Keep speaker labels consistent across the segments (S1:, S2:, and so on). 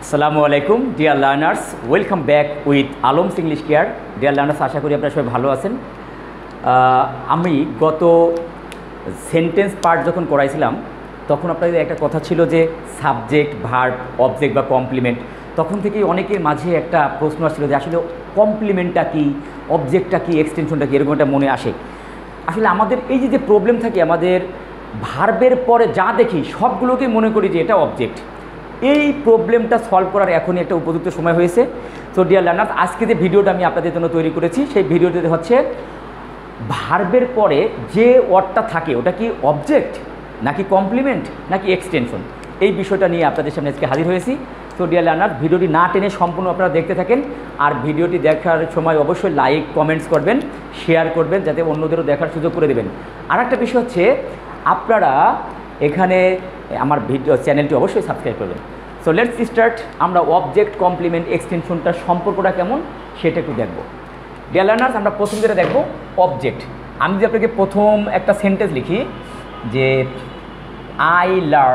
S1: আসসালামু আলাইকুম dear learners, welcome back with Alam's English care. Dear learners, আশা করি আপনারা সবাই ভালো আছেন। আমি গত সেন্টেন্স পার্ট যখন করাইছিলাম তখন আপনাদের একটা কথা ছিল যে সাবজেক্ট, ভার্ব, অবজেক্ট বা কমপ্লিমেন্ট। তখন থেকেই অনেকের মাঝে একটা প্রশ্ন আসছিল যে আসলে কমপ্লিমেন্টটা কী, অবজেক্টটা কী, এক্সটেনশনটা কী, এরকম একটা মনে আসে। আসলে আমাদের এই যে প্রবলেম থাকে, আমাদের ভার্বের পরে যা দেখি সবগুলোকে মনে করি যে এটা অবজেক্ট। এই প্রবলেমটা সলভ করার এখনই একটা উপযুক্ত সময় হয়েছে। তো ডিয়ার লার্নার্স, আজকে যে ভিডিওটা আমি আপনাদের জন্য তৈরি করেছি সেই ভিডিওটিতে হচ্ছে ভার্বের পরে যে ওয়ার্ডটা থাকে ওটা কি অবজেক্ট নাকি কমপ্লিমেন্ট নাকি এক্সটেনশন, এই বিষয়টা নিয়ে আপনাদের সামনে আজকে হাজির হয়েছি। তো ডিয়ার লার্নার, ভিডিওটি না টেনে সম্পূর্ণ আপনারা দেখতে থাকেন, আর ভিডিওটি দেখার সময় অবশ্যই লাইক, কমেন্টস করবেন, শেয়ার করবেন, যাতে অন্যদেরও দেখার সুযোগ করে দেবেন। আর একটা বিষয় হচ্ছে, আপনারা এখানে আমার ভিডিও চ্যানেলটি অবশ্যই সাবস্ক্রাইব করবেন। So let's start. আমরা অবজেক্ট, কমপ্লিমেন্ট, এক্সটেনশনটার সম্পর্কটা কেমন সেটা একটু দেখব। ডিয়ার লার্নার্স, আমরা প্রথম যেটা দেখব অবজেক্ট। আমি যদি আপনাকে প্রথম একটা সেন্টেন্স লিখি যে আই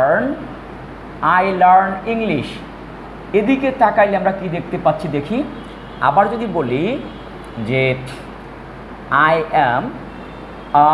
S1: লার্ন ইংলিশ, এদিকে তাকাইলে আমরা কি দেখতে পাচ্ছি দেখি। আবার যদি বলি যে আই অ্যাম আ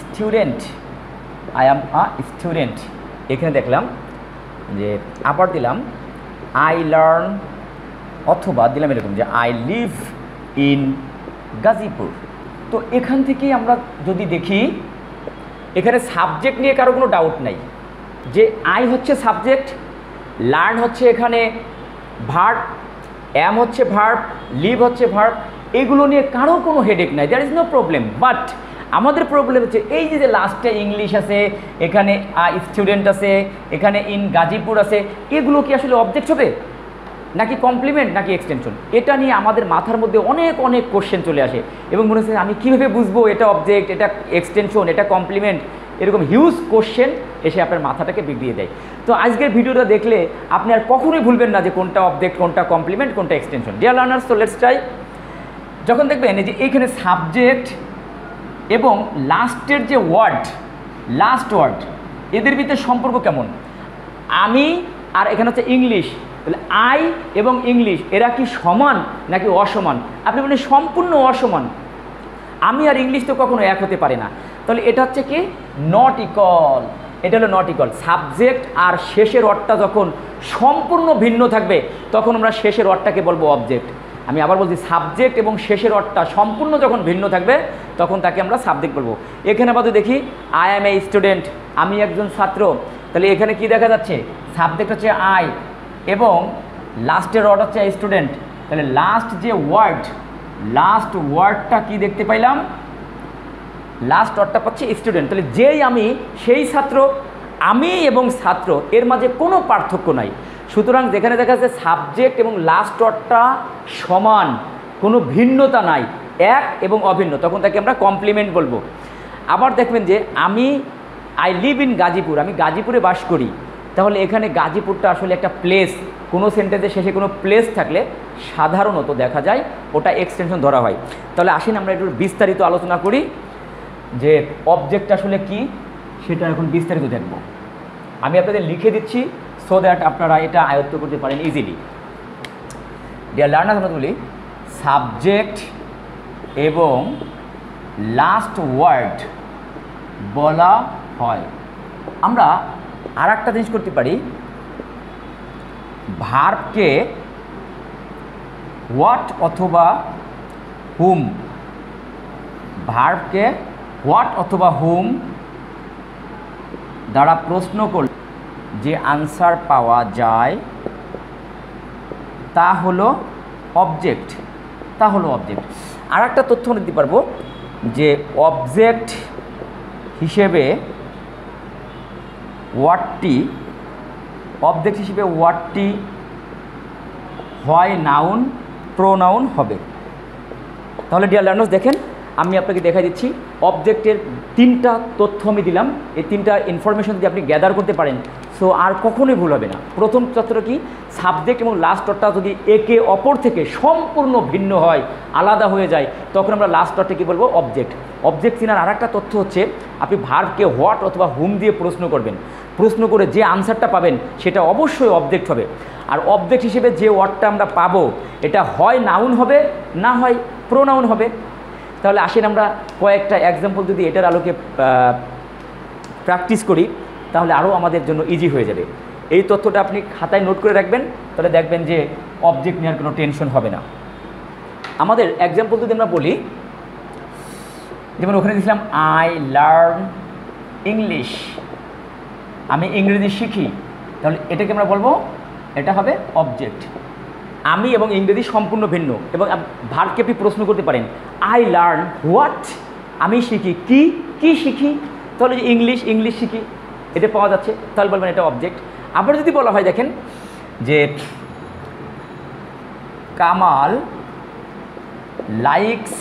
S1: স্টুডেন্ট, এখানে দেখলাম যে আবার দিলাম আই লার্ন, অথবা দিলাম এরকম যে আই লিভ ইন গাজীপুর। তো এখান থেকেই আমরা যদি দেখি, এখানে সাবজেক্ট নিয়ে কারো কোনো ডাউট নাই যে আই হচ্ছে সাবজেক্ট, লার্ন হচ্ছে এখানে ভার্ব, অ্যাম হচ্ছে ভার্ব, লিভ হচ্ছে ভার্ব, এগুলো নিয়ে কারো কোনো হেডেক নাই, there is no problem. But আমাদের প্রবলেম হচ্ছে এই যে লাস্টে ইংলিশ আছে, এখানে স্টুডেন্ট আছে, এখানে ইন গাজীপুর আছে, এগুলো কি আসলে অবজেক্ট হবে নাকি কমপ্লিমেন্ট নাকি এক্সটেনশন? এটা নিয়ে আমাদের মাথার মধ্যে অনেক অনেক কোশ্চেন চলে আসে এবং মনে হচ্ছে আমি কীভাবে বুঝবো এটা অবজেক্ট, এটা এক্সটেনশন, এটা কমপ্লিমেন্ট, এরকম হিউজ কোশ্চেন এসে আপনার মাথাটাকে বিগড়িয়ে দেয়। তো আজকের ভিডিওটা দেখলে আপনি আর কখনোই ভুলবেন না যে কোনটা অবজেক্ট, কোনটা কমপ্লিমেন্ট, কোনটা এক্সটেনশন। ডিয়ার লার্নার্স, তো লেটস ট্রাই। যখন দেখবেন যে এইখানে সাবজেক্ট এবং লাস্টের যে লাস্ট ওয়ার্ড, এদের ভিতরে সম্পর্ক কেমন? আমি আর এখানে হচ্ছে ইংলিশ, তাহলে আই এবং ইংলিশ এরা কি সমান নাকি অসমান? আপনি বলেন সম্পূর্ণ অসমান, আমি আর ইংলিশ তো কখনো এক হতে পারে না। তাহলে এটা হচ্ছে কি নট ইকুয়াল, এটা হলো নট ইকুয়াল। সাবজেক্ট আর শেষের ওয়ার্ডটা যখন সম্পূর্ণ ভিন্ন থাকবে তখন আমরা শেষের ওয়ার্ডটাকে বলবো অবজেক্ট। আমি আবার বলছি, সাবজেক্ট এবং শেষের ওয়ার্ডটা সম্পূর্ণ যখন ভিন্ন থাকবে তখন তাকে আমরা সাবজেক্ট বলবো। এখানে আবার দেখি আই অ্যাম এ স্টুডেন্ট, আমি একজন ছাত্র, তাহলে এখানে কি দেখা যাচ্ছে? সাবজেক্ট হচ্ছে আই এবং লাস্টের ওয়ার্ড হচ্ছে স্টুডেন্ট, তাহলে লাস্ট ওয়ার্ডটা কি দেখতে পাইলাম? লাস্ট ওয়ার্ডটা পাচ্ছি স্টুডেন্ট, তাহলে যেই আমি সেই ছাত্র, আমি এবং ছাত্র এর মাঝে কোনো পার্থক্য নাই। সুতরাং যেখানে দেখা যাচ্ছে সাবজেক্ট এবং লাস্ট ওয়ার্ডটা সমান, কোনো ভিন্নতা নাই, এক এবং অভিন্ন, তখন তাকে আমরা কমপ্লিমেন্ট বলবো। আবার দেখবেন যে আই লিভ ইন গাজীপুর, আমি গাজীপুরে বাস করি, তাহলে এখানে গাজীপুরটা আসলে একটা প্লেস। কোনো সেন্টেন্সের শেষে কোনো প্লেস থাকলে সাধারণত দেখা যায় ওটা এক্সটেনশন ধরা হয়। তাহলে আসেন আমরা একটু বিস্তারিত আলোচনা করি যে অবজেক্ট আসলে কি, সেটা এখন বিস্তারিত দেখব। আমি আপনাদের লিখে দিচ্ছি সো দ্যাট আপনারা এটা আয়ত্ত করতে পারেন ইজিলি। ডিয়ার লার্নার্স, আমরা বলি সাবজেক্ট এবং লাস্ট ওয়ার্ড বলা হয়। আমরা আর একটা জিনিস করতে পারি, ভার্বকে হোয়াট অথবা হুম, ভার্বকে হোয়াট অথবা হুম দ্বারা প্রশ্ন করলে যে আনসার পাওয়া যায় তা হলো অবজেক্ট। আর একটা তথ্য দিতে পারবো যে অবজেক্ট হিসেবে ওয়ার্ডটি হয় নাউন, প্রোনাউন হবে। তাহলে ডিয়ার লার্নার্স, দেখেন আমি আপনাকে দেখাই দিচ্ছি অবজেক্টের তিনটা তথ্য আমি দিলাম। এই তিনটা ইনফরমেশন যদি আপনি গ্যাদার করতে পারেন, সো সো আর কখনোই ভুল হবে না। প্রথম তথ্যটা কি, সাবজেক্ট এবং লাস্ট ওয়ার্ডটা যদি একে অপর থেকে সম্পূর্ণ ভিন্ন হয়, আলাদা হয়ে যায়, তখন আমরা লাস্ট ওয়ার্ডটা কী বলবো, অবজেক্ট। অবজেক্ট চিনার আর একটা তথ্য হচ্ছে, আপনি ভার্বকে হোয়াট অথবা হুম দিয়ে প্রশ্ন করবেন, প্রশ্ন করে যে আনসারটা পাবেন সেটা অবশ্যই অবজেক্ট হবে। আর অবজেক্ট হিসেবে যে ওয়ার্ডটা আমরা পাবো এটা হয় নাউন হবে, না হয় প্রোনাউন হবে। তাহলে আসেন আমরা কয়েকটা এক্সাম্পল যদি এটার আলোকে প্র্যাকটিস করি, তাহলে আরও আমাদের জন্য ইজি হয়ে যাবে। এই তথ্যটা আপনি খাতায় নোট করে রাখবেন, তাহলে দেখবেন যে অবজেক্ট নেওয়ার কোনো টেনশন হবে না। আমাদের এক্সাম্পল যদি আমরা বলি, যেমন ওখানে দিয়েছিলাম আই লার্ন ইংলিশ, আমি ইংরেজি শিখি, তাহলে এটাকে আমরা বলবো, এটা হবে অবজেক্ট। আমি এবং ইংরেজি সম্পূর্ণ ভিন্ন, এবং ভার্বকে আপনি প্রশ্ন করতে পারেন, আই লার্ন হোয়াট, আমি শিখি কি, কি শিখি, তাহলে যে ইংলিশ শিখি, এটা পাওয়া যাচ্ছে, তাহলে বলবেন এটা অবজেক্ট। আবার যদি বলা হয়, দেখেন যে কামাল লাইকস,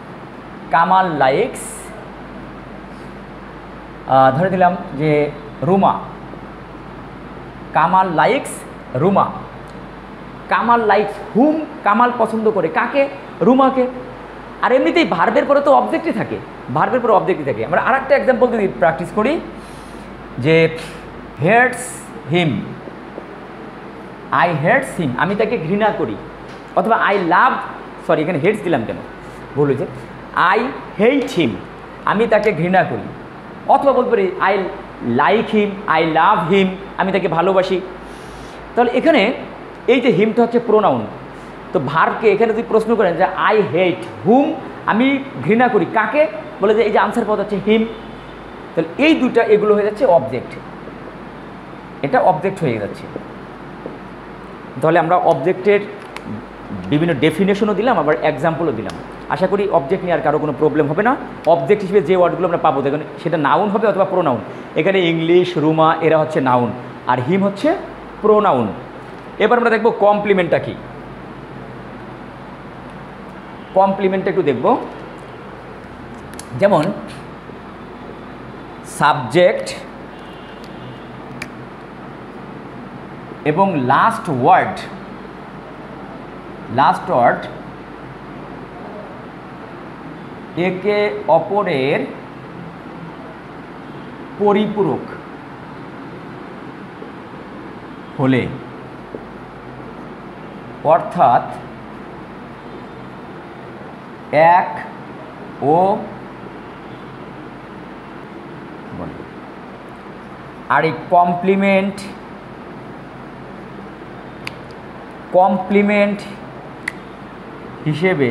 S1: ধরে দিলাম যে Ruma, Kamal likes Ruma, Kamal likes whom, Kamal পছন্দ করে কাকে, রুমাকে। আর এমনিতেই ভার্বের পরে তো অবজেক্টই থাকে, ভার্বের পরে অবজেক্টই থাকে। আমরা আর একটা এক্সাম্পল যদি প্র্যাকটিস করি, যে hates him, I hates him, আমি তাকে ঘৃণা করি, অথবা আই লাভ, সরি এখানে হেটস দিলাম কেন, ভুল হয়েছে, আই হেট হিম, আমি তাকে ঘৃণা করি, অথবা বলতে পারি I like him, I love him, আমি তাকে ভালোবাসি। তাহলে এখানে এই যে হিমটা হচ্ছে প্রোনাউন, তো ভার্বকে এখানে যদি প্রশ্ন করেন যে আই হেট হুম, আমি ঘৃণা করি কাকে, বলে যে এই যে আনসার পদ হচ্ছে হিম, তাহলে এই দুটা এগুলো হয়ে যাচ্ছে অবজেক্ট, এটা অবজেক্ট হয়ে যাচ্ছে। তাহলে আমরা অবজেক্টের বিভিন্ন ডেফিনেশনও দিলাম, আবার এক্সাম্পলও দিলাম। আশা করি অবজেক্ট নিয়ে আর কারো কোনো প্রবলেম হবে না। অবজেক্ট হিসেবে যে ওয়ার্ডগুলো আমরা পাবো, দেখুন সেটা নাউন হবে অথবা প্রোনাউন। এখানে ইংলিশ, রুমা এরা হচ্ছে নাউন, আর হিম হচ্ছে প্রোনাউন। এবার আমরা দেখব কমপ্লিমেন্টটা কি। কমপ্লিমেন্টটা একটু দেখব, যেমন সাবজেক্ট এবং লাস্ট ওয়ার্ড একে অপরের পরিপূরক হলে, অর্থাৎ এক ও আর এই কমপ্লিমেন্ট হিসেবে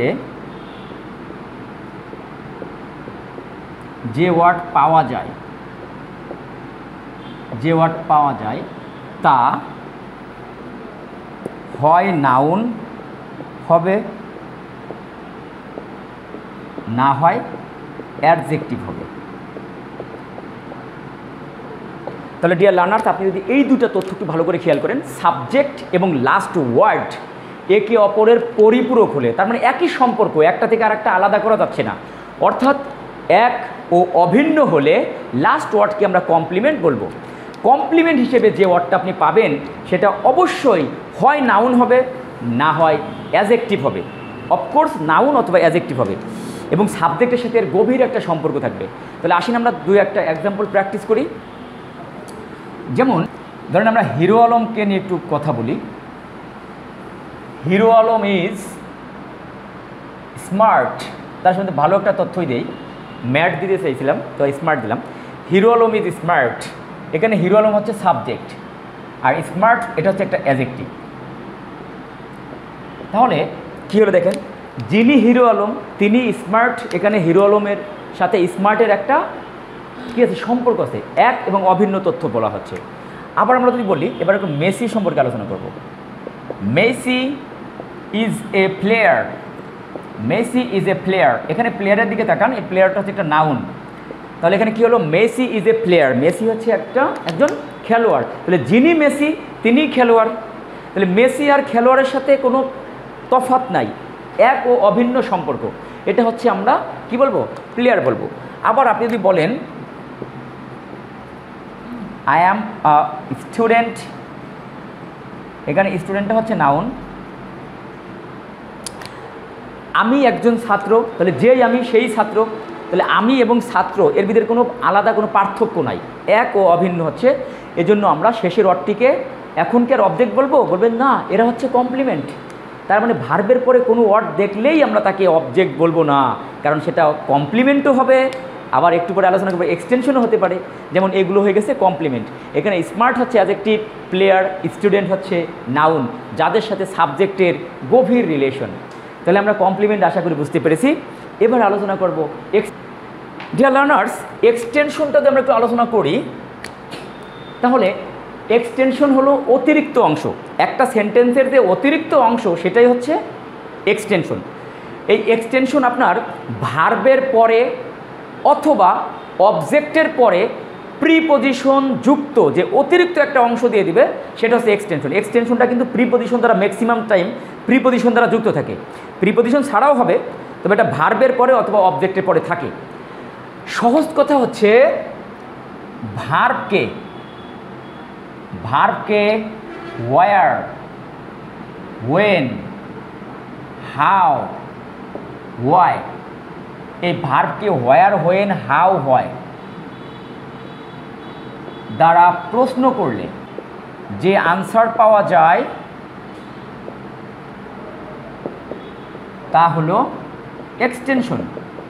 S1: যে ওয়ার্ড পাওয়া যায় তা হয় নাউন হবে, না হয় অ্যাডজেক্টিভ হবে। তাহলে ডিয়ার লার্নার্স, আপনি যদি এই দুটো তথ্যকে ভালো করে খেয়াল করেন, সাবজেক্ট এবং লাস্ট ওয়ার্ড একে অপরের পরিপূরক হলে, তার মানে একই সম্পর্ক, একটা থেকে আরেকটা আলাদা করা যাচ্ছে না, অর্থাৎ এক ও অভিন্ন হলে লাস্ট ওয়ার্ডকে আমরা কমপ্লিমেন্ট বলবো। কমপ্লিমেন্ট হিসেবে যে ওয়ার্ডটা আপনি পাবেন সেটা অবশ্যই হয় নাউন হবে, না হয় অ্যাডজেক্টিভ হবে। অফকোর্স নাউন অথবা অ্যাডজেক্টিভ হবে, এবং সাবজেক্টের সাথে এর গভীর একটা সম্পর্ক থাকবে। তাহলে আসেন আমরা দুই একটা এক্সাম্পল প্র্যাকটিস করি। যেমন ধরেন আমরা হিরো আলমকে নিয়ে একটু কথা বলি। হিরো আলম ইজ স্মার্ট, তার সাথে ভালো একটা তথ্যই দেই, ম্যাট দিতে চাইছিলাম তো স্মার্ট দিলাম। হিরো আলম ইজ স্মার্ট, এখানে হিরো আলম হচ্ছে সাবজেক্ট, আর স্মার্ট এটা হচ্ছে একটা অ্যাডজেক্টিভ। তাহলে কী হলো দেখেন, যিনি হিরো আলম তিনি স্মার্ট, এখানে হিরো আলমের সাথে স্মার্টের একটা কী আছে, সম্পর্ক আছে, এক এবং অভিন্ন তথ্য বলা হচ্ছে। আবার আমরা যদি বলি, এবার একটু মেসি সম্পর্কে আলোচনা করব। Messi is a player, Messi is a player, এখানে প্লেয়ারের দিকে তাকান, এই প্লেয়ারটা হচ্ছে একটা নাউন। তাহলে এখানে কী হলো, Messi is a player, Messi হচ্ছে একজন খেলোয়াড়, তাহলে যিনি মেসি তিনি খেলোয়াড়। তাহলে মেসি আর খেলোয়াড়ের সাথে কোনো তফাৎ নাই, এক ও অভিন্ন সম্পর্ক, এটা হচ্ছে আমরা কি বলবো, প্লেয়ার বলবো। আবার আপনি যদি বলেন আই অ্যাম আ স্টুডেন্ট, এখানে স্টুডেন্টটা হচ্ছে নাউন। আমি একজন ছাত্র, তাহলে যেই আমি সেই ছাত্র, তাহলে আমি এবং ছাত্র এর ভিতরে কোনো আলাদা কোনো পার্থক্য নাই, এক ও অভিন্ন হচ্ছে। এজন্য আমরা শেষের ওয়ার্ডটিকে এখন কি আর অবজেক্ট বলবো? বলবেন না, এরা হচ্ছে কমপ্লিমেন্ট। তার মানে ভার্বের পরে কোনো ওয়ার্ড দেখলেই আমরা তাকে অবজেক্ট বলবো না, কারণ সেটা কমপ্লিমেন্টও হবে, আবার একটু পরে আলোচনা করবো এক্সটেনশনও হতে পারে। যেমন এগুলো হয়ে গেছে কমপ্লিমেন্ট। এখানে স্মার্ট হচ্ছে অ্যাডজেক্টিভ, প্লেয়ার, স্টুডেন্ট হচ্ছে নাউন, যাদের সাথে সাবজেক্টের গভীর রিলেশন। তাহলে আমরা কমপ্লিমেন্ট আশা করি বুঝতে পেরেছি। এবার আলোচনা করব ডিয়ার লার্নার্স, এক্সটেনশনটা যদি আমরা একটু আলোচনা করি, তাহলে এক্সটেনশন হলো অতিরিক্ত অংশ। একটা সেন্টেন্সের যে অতিরিক্ত অংশ সেটাই হচ্ছে এক্সটেনশন। এই এক্সটেনশন আপনার ভার্বের পরে অথবা অবজেক্টের পরে প্রিপজিশন যুক্ত যে অতিরিক্ত একটা অংশ দিয়ে দিবে সেটা হচ্ছে এক্সটেনশন। এক্সটেনশনটা কিন্তু প্রিপজিশন দ্বারা ম্যাক্সিমাম টাইম প্রিপজিশন দ্বারা যুক্ত থাকে। প্রিপজিশন ছাড়াও হবে, তবে এটা ভার্বের পরে অথবা অবজেক্টের পরে থাকে। সহজ কথা হচ্ছে ভার্বকে ওয়ার, ওয়েন, হাউ, ওয়াই, এই ভার্বকে ওয়ার, ওয়েন, হাউ, হোয়াই দ্বারা প্রশ্ন করলে যে আনসার পাওয়া যায় তা হলো এক্সটেনশন।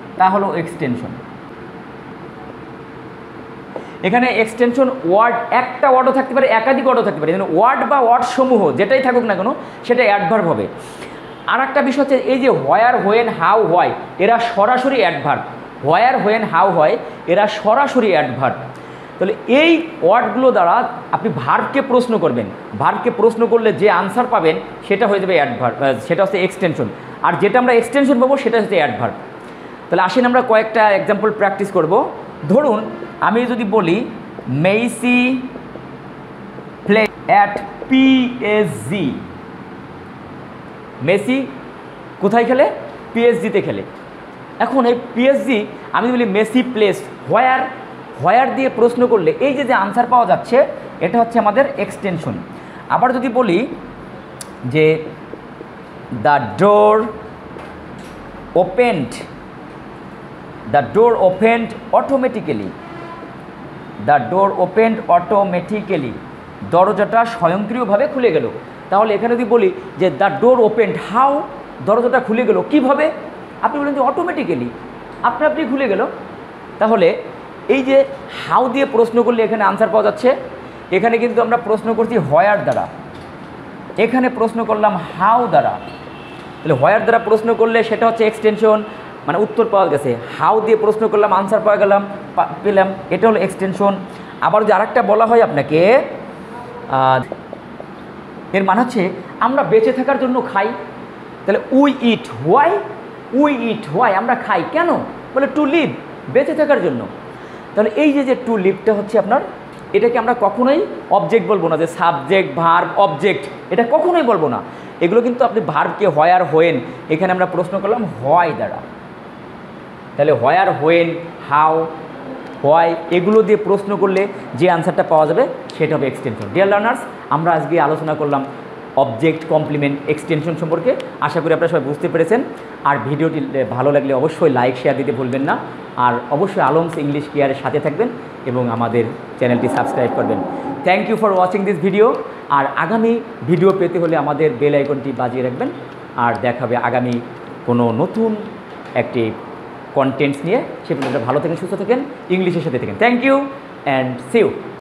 S1: এখানে এক্সটেনশন ওয়ার্ড, একটা ওয়ার্ডও থাকতে পারে, একাধিক ওয়ার্ডও থাকতে পারে। ওয়ার্ড বা ওয়ার্ড সমূহ যেটাই থাকুক না কেন সেটা অ্যাডভার্ব হবে। আর একটা বিষয় হচ্ছে এই যে হোয়ার, হোয়েন, হাউ, হোয়াই এরা সরাসরি adverb. Where, when, how, why এরা সরাসরি অ্যাডভার্ব। তাহলে এই ওয়ার্ডগুলো দ্বারা আপনি ভার্বকে প্রশ্ন করবেন, ভার্বকে প্রশ্ন করলে যে আনসার পাবেন সেটা হয়ে যাবে অ্যাডভার্ব, সেটা হচ্ছে এক্সটেনশন। আর যেটা আমরা এক্সটেনশন পাবো সেটা হচ্ছে অ্যাডভার্ব। তাহলে আসেন আমরা কয়েকটা এক্সাম্পল প্র্যাকটিস করব। ধরুন আমি যদি বলি Messi play at PSG. Messi কোথায় খেলে? পিএসজিতে খেলে। এখন এই পিএসজি আমি বলি মেসি প্লেস হোয়ার দিয়ে প্রশ্ন করলে এই যে আনসার পাওয়া যাচ্ছে এটা হচ্ছে আমাদের এক্সটেনশন। আবার যদি বলি যে দ্য ডোর ওপেন্ড অটোমেটিক্যালি, দরজাটা স্বয়ংক্রিয়ভাবে খুলে গেল। তাহলে এখানে যদি বলি যে দ্য ডোর ওপেন্ড হাউ, দরজাটা খুলে গেল কিভাবে? আপনি বলেন যে অটোমেটিক্যালি, আপনি খুলে গেল। তাহলে এই যে হাউ দিয়ে প্রশ্ন করলে এখানে আনসার পাওয়া যাচ্ছে। এখানে কিন্তু আমরা প্রশ্ন করছি হোয়ার দ্বারা, এখানে প্রশ্ন করলাম হাউ দ্বারা। তাহলে হোয়ার দ্বারা প্রশ্ন করলে সেটা হচ্ছে এক্সটেনশন, মানে উত্তর পাওয়া গেছে। হাউ দিয়ে প্রশ্ন করলাম, আনসার পেলাম, এটা হলো এক্সটেনশন। আবার যদি আরেকটা বলা হয় আপনাকে, এর মানে হচ্ছে আমরা বেঁচে থাকার জন্য খাই। তাহলে উই ইট হোয়াই, আমরা খাই কেন? বলে টু লিভ, বেঁচে থাকার জন্য। তাহলে এই যে টু লিভটা হচ্ছে আপনার, এটাকে আমরা কখনোই অবজেক্ট বলবো না, যে সাবজেক্ট, ভার্ব, অবজেক্ট, এটা কখনোই বলবো না। এগুলো কিন্তু আপনি ভার্বকে হোয়ার, হোয়েন, এখানে আমরা প্রশ্ন করলাম হোয়াই দ্বারা। তাহলে হোয়ার, হোয়েন, হাউ, হোয়াই এগুলো দিয়ে প্রশ্ন করলে যে আনসারটা পাওয়া যাবে সেটা হবে এক্সটেনশন। ডিয়ার লার্নার্স, আমরা আজকে আলোচনা করলাম অবজেক্ট, কমপ্লিমেন্ট, এক্সটেনশন সম্পর্কে। আশা করি আপনারা সবাই বুঝতে পেরেছেন। আর ভিডিওটি ভালো লাগলে অবশ্যই লাইক, শেয়ার দিতে ভুলবেন না। আর অবশ্যই আলমস ইংলিশ কেয়ারের সাথে থাকবেন এবং আমাদের চ্যানেলটি সাবস্ক্রাইব করবেন। Thank you for watching this video. আর আগামী ভিডিও পেতে হলে আমাদের বেল আইকনটি বাজিয়ে রাখবেন। আর দেখাবে আগামী কোনো নতুন একটি কন্টেন্টস নিয়ে। সে পর্যন্ত ভালো থাকেন, সুস্থ থাকেন, ইংলিশের সাথে থাকেন। Thank you and see you.